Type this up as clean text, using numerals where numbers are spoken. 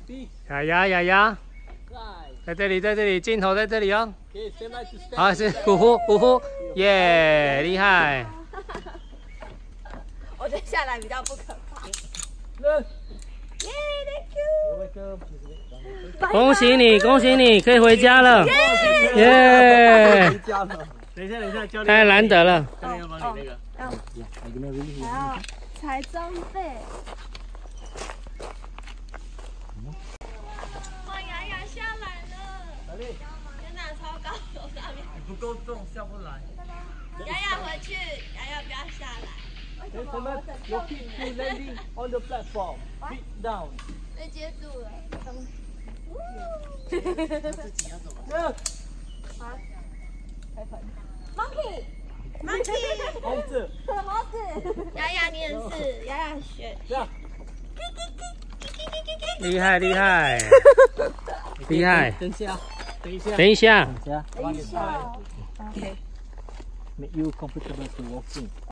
雅雅，在这里，镜头在这里哦。好，是虎虎，耶，厉害。 我觉得下来比较不可怕。耶 ，Thank you。 恭喜你，可以回家了。耶！ 回家了。等一下，教练。 太难得了。 教练要帮你那个。 还要踩装备。哇，雅雅下来了。天哪，超高，从上面。 不够重，下不来。 雅雅回去，雅雅不要下来。 Gentlemen, your feet to landing on the platform. Feet down. 被接住了。 自己要怎么？ 好，开盆。Monkey。 猴子。 猴子。雅雅，你也是，雅雅学。 这样。 厉害。 等一下。 OK。 Make you comfortable to walking.